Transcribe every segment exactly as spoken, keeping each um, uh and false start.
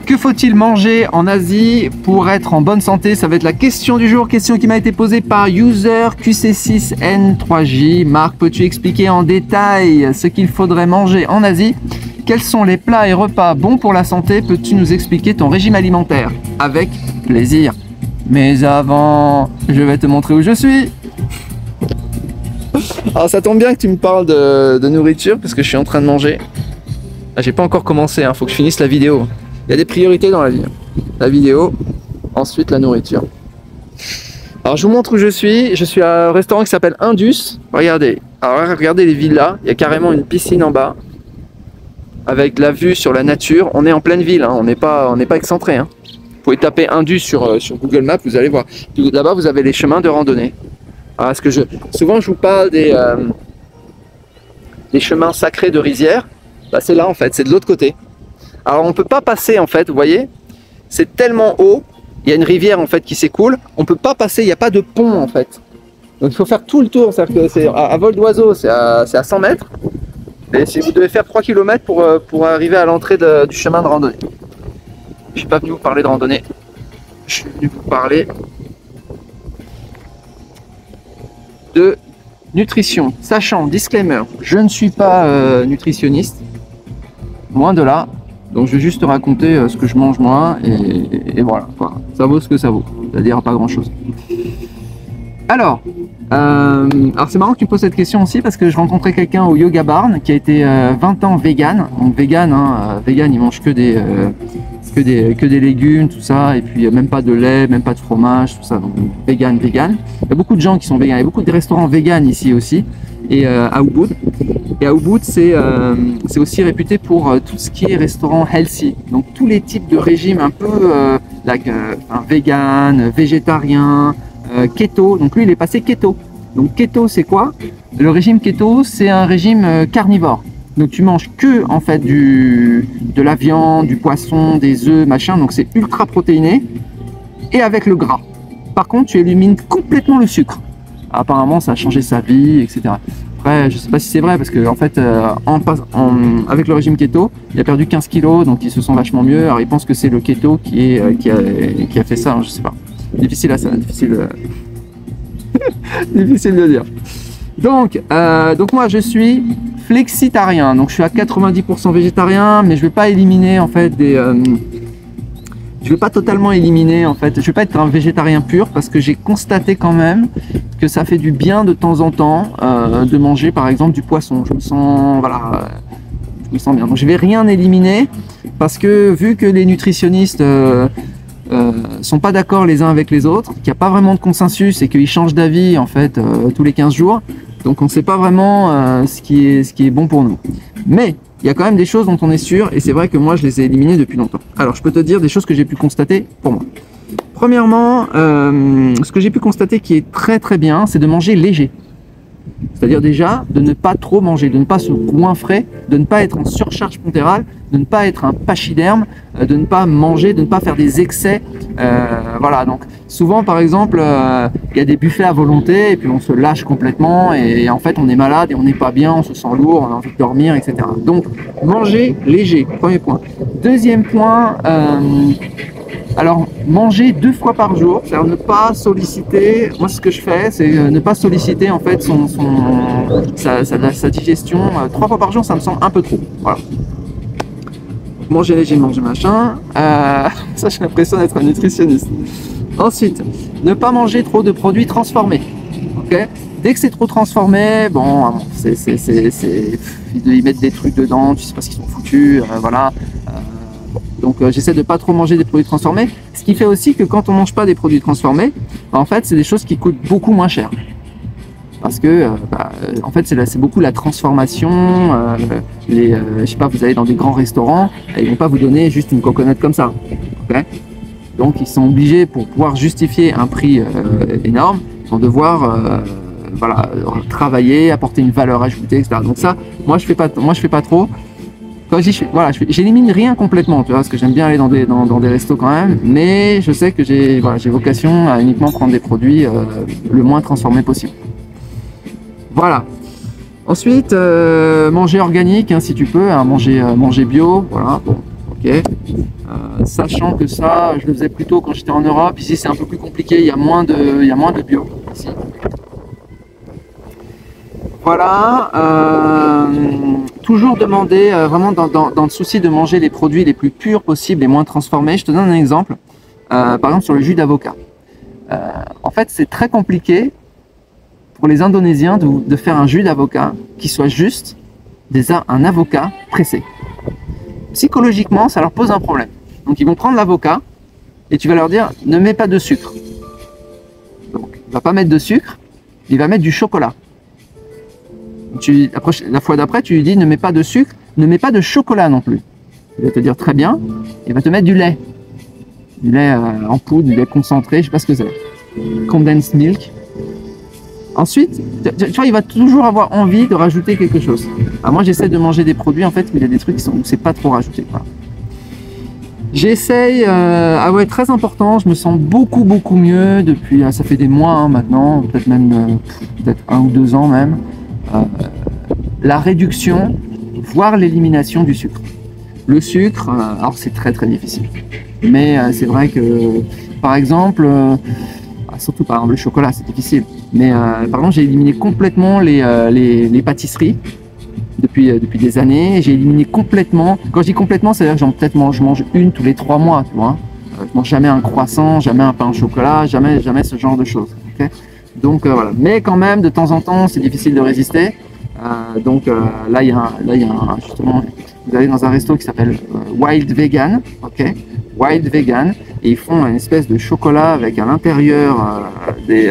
Que faut-il manger en Asie pour être en bonne santé? Ça va être la question du jour, question qui m'a été posée par user Q C six N trois J. Marc, peux-tu expliquer en détail ce qu'il faudrait manger en Asie? Quels sont les plats et repas bons pour la santé? Peux-tu nous expliquer ton régime alimentaire? Avec plaisir. Mais avant, je vais te montrer où je suis. Alors ça tombe bien que tu me parles de, de nourriture parce que je suis en train de manger. Ah, j'ai pas encore commencé, hein, faut que je finisse la vidéo. Il y a des priorités dans la vie. La vidéo, ensuite la nourriture. Alors je vous montre où je suis. Je suis à un restaurant qui s'appelle Indus. Regardez. Alors regardez les villas. Il y a carrément une piscine en bas. Avec la vue sur la nature. On est en pleine ville. Hein. On n'est pas, on n'est pas excentré. Hein. Vous pouvez taper Indus sur, sur Google Maps. Vous allez voir. Là-bas vous avez les chemins de randonnée. Alors, ce que je, souvent je vous parle des, euh, des chemins sacrés de rizière. Bah, c'est là en fait. C'est de l'autre côté. Alors on peut pas passer en fait, vous voyez, c'est tellement haut, il y a une rivière en fait qui s'écoule, on peut pas passer, il n'y a pas de pont en fait. Donc il faut faire tout le tour, c'est-à-dire que c'est à, à vol d'oiseau, c'est à, à cent mètres. Et si vous devez faire trois kilomètres pour, pour arriver à l'entrée du chemin de randonnée. Je suis pas venu vous parler de randonnée, je suis venu vous parler de nutrition. Sachant, disclaimer, je ne suis pas euh, nutritionniste, loin de là. Donc je vais juste te raconter euh, ce que je mange moi et, et, et voilà, quoi. Ça vaut ce que ça vaut, c'est-à-dire pas grand-chose. Alors, euh, alors c'est marrant que tu poses cette question aussi parce que je rencontrais quelqu'un au Yoga Barn qui a été euh, vingt ans vegan. Donc vegan, hein, euh, vegan, il mange que des, euh, que des que des légumes, tout ça, et puis euh, même pas de lait, même pas de fromage, tout ça. Donc vegan, vegan. Il y a beaucoup de gens qui sont vegan. Il y a beaucoup de restaurants vegan ici aussi et euh, à Ubud. Et à Ubud, c'est euh, aussi réputé pour euh, tout ce qui est restaurant healthy. Donc tous les types de régimes un peu euh, like, euh, enfin, vegan, végétarien, euh, keto. Donc lui, il est passé keto. Donc keto, c'est quoi? Le régime keto, c'est un régime euh, carnivore. Donc tu manges que en fait du, de la viande, du poisson, des œufs, machin. Donc c'est ultra protéiné et avec le gras. Par contre, tu élimines complètement le sucre. Apparemment, ça a changé sa vie, et cetera. Après, je sais pas si c'est vrai parce que en fait, euh, en, en, avec le régime keto, il a perdu quinze kilos, donc il se sent vachement mieux. Alors, il pense que c'est le keto qui est euh, qui, a, qui a fait ça, hein, je sais pas. Difficile à ça, difficile, euh... difficile de dire. Donc, euh, donc moi, je suis flexitarien, donc je suis à quatre-vingt-dix pour cent végétarien, mais je vais pas éliminer en fait des euh, je vais pas totalement éliminer en fait, je vais pas être un végétarien pur parce que j'ai constaté quand même que ça fait du bien de temps en temps euh, de manger par exemple du poisson. Je me sens voilà, je me sens bien. Donc je vais rien éliminer parce que vu que les nutritionnistes euh, euh, sont pas d'accord les uns avec les autres, qu'il n'y a pas vraiment de consensus et qu'ils changent d'avis en fait euh, tous les quinze jours, donc on ne sait pas vraiment euh, ce qui est ce qui est bon pour nous. Mais il y a quand même des choses dont on est sûr, et c'est vrai que moi je les ai éliminées depuis longtemps. Alors je peux te dire des choses que j'ai pu constater pour moi. Premièrement, euh, ce que j'ai pu constater qui est très très bien, c'est de manger léger. C'est-à-dire déjà de ne pas trop manger, de ne pas se goinfrer, de ne pas être en surcharge pontérale, de ne pas être un pachyderme, de ne pas manger, de ne pas faire des excès. Euh, voilà, donc souvent par exemple, euh, il y a des buffets à volonté et puis on se lâche complètement et, et en fait on est malade et on n'est pas bien, on se sent lourd, on a envie de dormir, et cetera. Donc manger léger, premier point. Deuxième point, euh, alors manger deux fois par jour, c'est-à-dire ne pas solliciter, moi ce que je fais c'est ne pas solliciter en fait son, son, sa, sa, sa digestion, trois fois par jour ça me semble un peu trop, voilà. Manger léger, manger machin, euh, ça j'ai l'impression d'être un nutritionniste. Ensuite, ne pas manger trop de produits transformés, ok. Dès que c'est trop transformé, bon, c'est, c'est, c'est, c'est, ils mettent des trucs dedans, tu sais pas ce qu'ils sont foutus, euh, voilà. Euh, Donc euh, j'essaie de pas trop manger des produits transformés, ce qui fait aussi que quand on mange pas des produits transformés, en fait c'est des choses qui coûtent beaucoup moins cher. Parce que euh, bah, en fait c'est beaucoup la transformation, euh, les, euh, je sais pas, vous allez dans des grands restaurants, et ils vont pas vous donner juste une coconut comme ça. Okay, donc ils sont obligés pour pouvoir justifier un prix euh, énorme, ils vont devoir euh, voilà, travailler, apporter une valeur ajoutée, et cetera. Donc ça, moi je fais pas, moi je fais pas trop. Quand je dis, voilà, j'élimine rien complètement, tu vois, parce que j'aime bien aller dans des, dans, dans des restos quand même, mais je sais que j'ai voilà, j'ai vocation à uniquement prendre des produits euh, le moins transformés possible. Voilà. Ensuite, euh, manger organique, hein, si tu peux, hein, manger, euh, manger bio, voilà, bon, ok. Euh, sachant que ça, je le faisais plutôt quand j'étais en Europe. Ici, c'est un peu plus compliqué. Il y a moins de, il y a moins de bio ici. Voilà. Euh, toujours demander, euh, vraiment dans, dans, dans le souci de manger les produits les plus purs possibles, les moins transformés. Je te donne un exemple. Euh, par exemple, sur le jus d'avocat. Euh, en fait, c'est très compliqué pour les Indonésiens de, de faire un jus d'avocat qui soit juste des, un avocat pressé. Psychologiquement, ça leur pose un problème. Donc ils vont prendre l'avocat et tu vas leur dire ne mets pas de sucre. Donc il va pas mettre de sucre, il va mettre du chocolat. Tu, la, prochaine, la fois d'après, tu lui dis ne mets pas de sucre, ne mets pas de chocolat non plus. Il va te dire très bien, il va te mettre du lait. Du lait euh, en poudre, du lait concentré, je sais pas ce que c'est. Condensed milk. Ensuite, tu, tu vois, il va toujours avoir envie de rajouter quelque chose. Alors moi, j'essaie de manger des produits en fait, mais il y a des trucs qui sont, où c'est pas trop rajouté. Voilà. J'essaye, euh, ah ouais, très important, je me sens beaucoup beaucoup mieux depuis, ça fait des mois hein, maintenant, peut-être même euh, peut-être un ou deux ans même, euh, la réduction, voire l'élimination du sucre. Le sucre, euh, alors c'est très très difficile, mais euh, c'est vrai que, par exemple, euh, surtout par exemple le chocolat, c'est difficile, mais euh, par exemple j'ai éliminé complètement les, euh, les, les pâtisseries. Depuis, euh, depuis des années, j'ai éliminé complètement, quand je dis complètement, c'est-à-dire que j'en peut-être mange, je mange une tous les trois mois, tu vois. Euh, je mange jamais un croissant, jamais un pain au chocolat, jamais, jamais ce genre de choses. Okay, donc euh, voilà, mais quand même, de temps en temps, c'est difficile de résister. Euh, donc euh, là, il y a, un, là, il y a un, justement, vous allez dans un resto qui s'appelle euh, Wild Vegan, ok, Wild Vegan, et ils font une espèce de chocolat avec à l'intérieur euh, des, euh,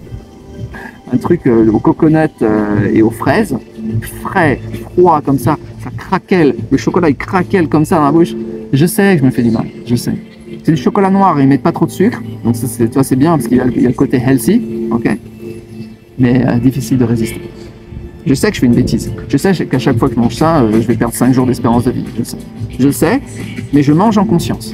un truc euh, au coconut euh, et aux fraises. Frais, froid comme ça, ça craquelle, le chocolat il craquelle comme ça dans la bouche. Je sais que je me fais du mal, je sais. C'est du chocolat noir, ils mettent pas trop de sucre, donc ça c'est, toi c'est bien parce qu'il y a, il y a le côté healthy, ok. Mais euh, difficile de résister. Je sais que je fais une bêtise. Je sais qu'à chaque fois que je mange ça, euh, je vais perdre cinq jours d'espérance de vie. Je sais. Je le sais, mais je mange en conscience.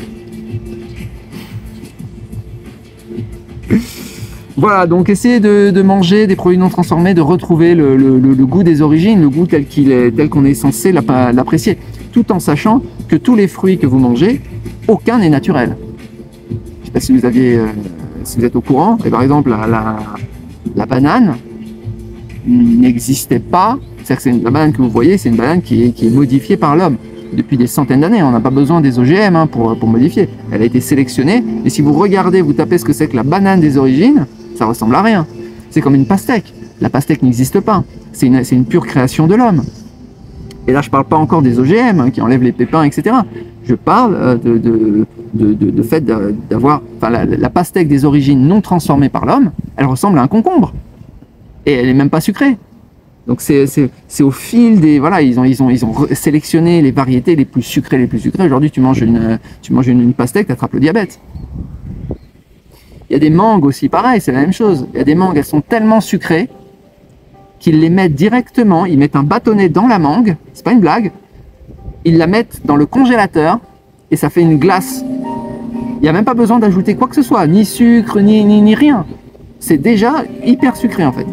Voilà, donc essayez de, de manger des produits non transformés, de retrouver le, le, le, le goût des origines, le goût tel qu'il est, tel qu'on est censé l'apprécier, tout en sachant que tous les fruits que vous mangez, aucun n'est naturel. Je ne sais pas si vous aviez, euh, si vous êtes au courant, et par exemple la, la, la banane n'existait pas, c'est-à-dire que la banane que vous voyez, c'est une banane qui est, qui est modifiée par l'homme. Depuis des centaines d'années, on n'a pas besoin des O G M hein, pour, pour modifier. Elle a été sélectionnée, et si vous regardez, vous tapez ce que c'est que la banane des origines, ça ressemble à rien. C'est comme une pastèque. La pastèque n'existe pas. C'est une, c'est une pure création de l'homme. Et là, je ne parle pas encore des O G M hein, qui enlèvent les pépins, et cetera. Je parle euh, de, de, de, de, de fait d'avoir... Enfin, la, la pastèque des origines non transformée par l'homme, elle ressemble à un concombre. Et elle n'est même pas sucrée. Donc c'est au fil des... Voilà, ils ont, ils, ont, ils ont sélectionné les variétés les plus sucrées, les plus sucrées. Aujourd'hui, tu manges une, tu manges une, une pastèque, tu attrapes le diabète. Il y a des mangues aussi, pareil, c'est la même chose. Il y a des mangues, elles sont tellement sucrées qu'ils les mettent directement, ils mettent un bâtonnet dans la mangue, c'est pas une blague, ils la mettent dans le congélateur et ça fait une glace. Il n'y a même pas besoin d'ajouter quoi que ce soit, ni sucre, ni, ni, ni rien. C'est déjà hyper sucré en fait.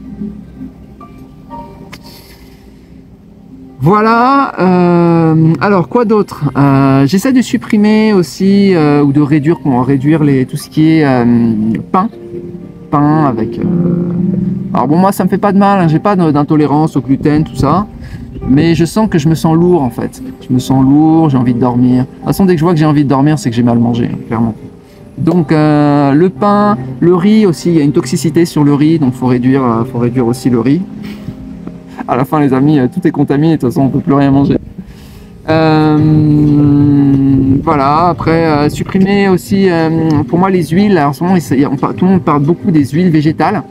Voilà, euh, alors quoi d'autre euh, j'essaie de supprimer aussi, euh, ou de réduire, pour réduire les, tout ce qui est euh, pain, pain avec... Euh... Alors bon, moi ça me fait pas de mal, hein, j'ai pas d'intolérance au gluten, tout ça, mais je sens que je me sens lourd en fait. Je me sens lourd, j'ai envie de dormir. De toute façon, dès que je vois que j'ai envie de dormir, c'est que j'ai mal mangé, hein, clairement. Donc euh, le pain, le riz aussi, il y a une toxicité sur le riz, donc faut réduire, euh, faut réduire aussi le riz. À la fin, les amis, tout est contaminé, de toute façon, on ne peut plus rien manger. Euh, voilà, après, euh, supprimer aussi, euh, pour moi, les huiles. Alors, en ce moment, il, on parle, tout le monde parle beaucoup des huiles végétales.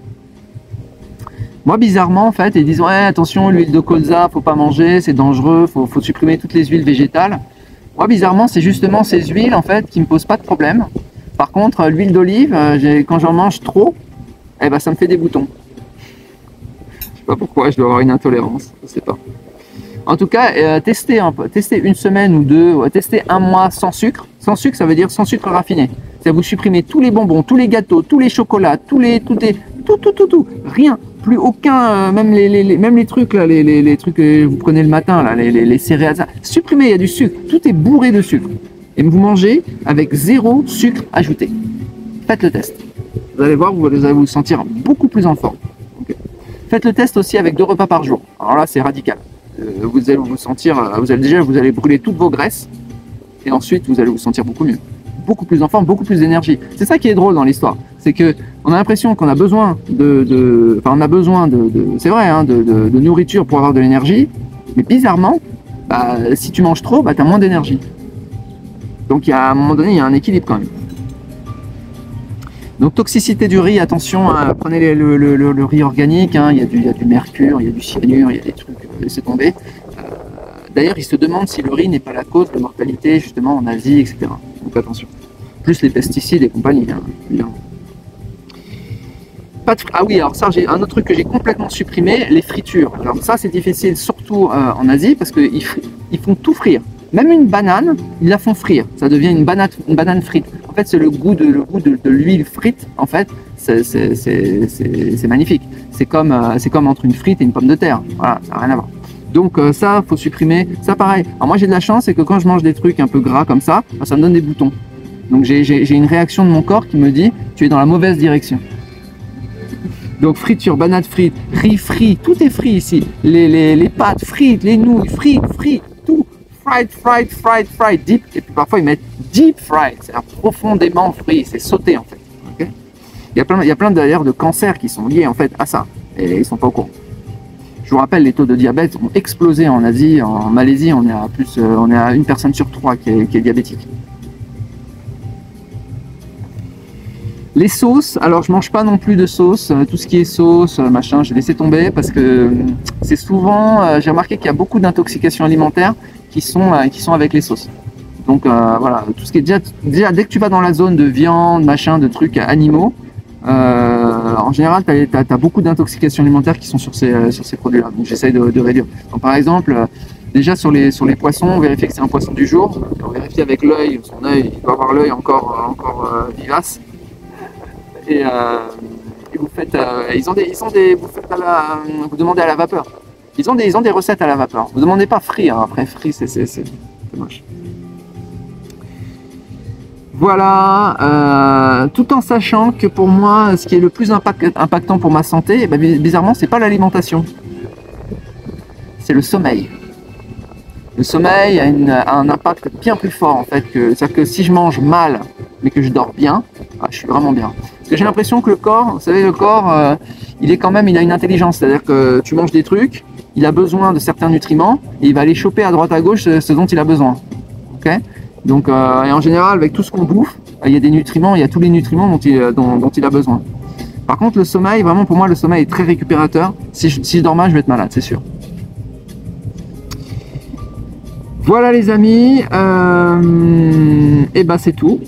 Moi, bizarrement, en fait, ils disent, ouais, attention, l'huile de colza, faut pas manger, c'est dangereux, faut, faut supprimer toutes les huiles végétales. Moi, bizarrement, c'est justement ces huiles, en fait, qui me posent pas de problème. Par contre, l'huile d'olive, euh, quand j'en mange trop, eh ben, ça me fait des boutons. Pas pourquoi, je dois avoir une intolérance, je sais pas. En tout cas, euh, tester un peu, tester une semaine ou deux, ouais, tester un mois sans sucre. Sans sucre, ça veut dire sans sucre raffiné. C'est vous supprimez tous les bonbons, tous les gâteaux, tous les chocolats, tous les, tout, les, tout, tout, tout, tout, rien, plus aucun, euh, même les, les, les, même les trucs là, les, les, les trucs que vous prenez le matin là, les, les, les céréales, ça. Supprimez, il y a du sucre, tout est bourré de sucre. et vous mangez avec zéro sucre ajouté. Faites le test. Vous allez voir, vous allez vous sentir beaucoup plus en forme. Okay. Faites le test aussi avec deux repas par jour. Alors là, c'est radical. Euh, vous allez vous sentir, vous allez déjà, vous allez brûler toutes vos graisses, et ensuite, vous allez vous sentir beaucoup mieux. Beaucoup plus en forme, beaucoup plus d'énergie. C'est ça qui est drôle dans l'histoire. C'est que on a l'impression qu'on a besoin de, de, enfin, on a besoin de, de c'est vrai, hein, de, de, de nourriture pour avoir de l'énergie, mais bizarrement, bah, si tu manges trop, bah, tu as moins d'énergie. Donc, il y a, à un moment donné, il y a un équilibre quand même. Donc, toxicité du riz, attention, hein, prenez les, le, le, le, le riz organique, hein, il, y a du, il y a du mercure, il y a du cyanure, il y a des trucs, laissez tomber. Euh, D'ailleurs, ils se demandent si le riz n'est pas la cause de mortalité, justement, en Asie, et cetera. Donc, attention. Plus les pesticides et compagnie, hein, évidemment. Pas de... Ah oui, alors ça, j'ai un autre truc que j'ai complètement supprimé, les fritures. Alors ça, c'est difficile, surtout euh, en Asie, parce qu'ils ils font tout frire. Même une banane, ils la font frire. Ça devient une banane, une banane frite. En fait, c'est le goût de, le goût de, de l'huile frite, en fait, c'est magnifique. C'est comme, euh, c'est comme entre une frite et une pomme de terre. Voilà, ça n'a rien à voir. Donc euh, ça, faut supprimer. Ça, pareil. Alors moi, j'ai de la chance, c'est que quand je mange des trucs un peu gras comme ça, bah, ça me donne des boutons. Donc j'ai une réaction de mon corps qui me dit, tu es dans la mauvaise direction. Donc friture, banane frite, riz frit, tout est frit ici. Les, les, les pâtes frites, les nouilles frites, frites, tout. Fried, fried, fried, fried, deep. Et puis parfois ils mettent deep fried, c'est-à-dire profondément frit, c'est sauté en fait. Okay, il y a plein, il y a plein d'ailleurs de cancers qui sont liés en fait à ça. Et ils sont pas au courant. Je vous rappelle, les taux de diabète ont explosé en Asie, en Malaisie, on est à plus, euh, on est à une personne sur trois qui est, qui est diabétique. Les sauces, alors je mange pas non plus de sauce, tout ce qui est sauce, machin, j'ai laissé tomber parce que c'est souvent, euh, j'ai remarqué qu'il y a beaucoup d'intoxications alimentaires qui sont, euh, qui sont avec les sauces. Donc euh, voilà, tout ce qui est déjà, déjà, dès que tu vas dans la zone de viande, machin, de trucs animaux, euh, en général, tu as, as, as beaucoup d'intoxications alimentaires qui sont sur ces, euh, sur ces produits-là. Donc j'essaye de, de réduire. Donc, par exemple, euh, déjà sur les, sur les poissons, on vérifie que c'est un poisson du jour. On vérifie avec l'œil, son œil, il doit avoir l'œil encore, encore euh, vivace. Et, euh, et vous faites, euh, ils ont des, ils ont des, vous faites à la, vous demandez à la vapeur. Ils ont des, ils ont des recettes à la vapeur. Vous demandez pas frire, hein. Après frire c'est, c'est, c'est moche. Voilà, euh, tout en sachant que pour moi, ce qui est le plus impact, impactant pour ma santé, eh ben, bizarrement, c'est pas l'alimentation, c'est le sommeil. Le sommeil a, une, a un impact bien plus fort en fait que, c'est-à-dire que si je mange mal, mais que je dors bien, ah, je suis vraiment bien. Parce que j'ai l'impression que le corps, vous savez, le corps, euh, il est quand même, il a une intelligence, c'est-à-dire que tu manges des trucs, il a besoin de certains nutriments, et il va aller choper à droite à gauche ce, ce dont il a besoin. Ok ? Donc, euh, et en général, avec tout ce qu'on bouffe, il y a des nutriments, il y a tous les nutriments dont il, dont, dont il a besoin. Par contre, le sommeil, vraiment pour moi, le sommeil est très récupérateur. Si je, si je dors mal, je vais être malade, c'est sûr. Voilà les amis, euh, et ben c'est tout.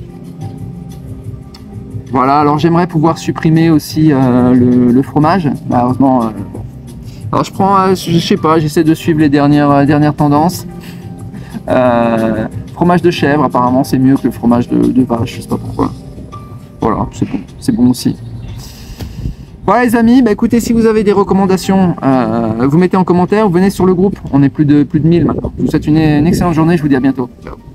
Voilà, alors j'aimerais pouvoir supprimer aussi euh, le, le fromage. Malheureusement, euh, alors je prends, euh, je sais pas, j'essaie de suivre les dernières, euh, dernières tendances. Euh, fromage de chèvre, apparemment c'est mieux que le fromage de, de vache, je sais pas pourquoi. Voilà, c'est bon, c'est bon aussi. Voilà les amis, bah écoutez, si vous avez des recommandations, euh, vous mettez en commentaire, vous venez sur le groupe, on est plus de, plus de mille maintenant. Je vous souhaite une, une excellente journée, je vous dis à bientôt. Ciao.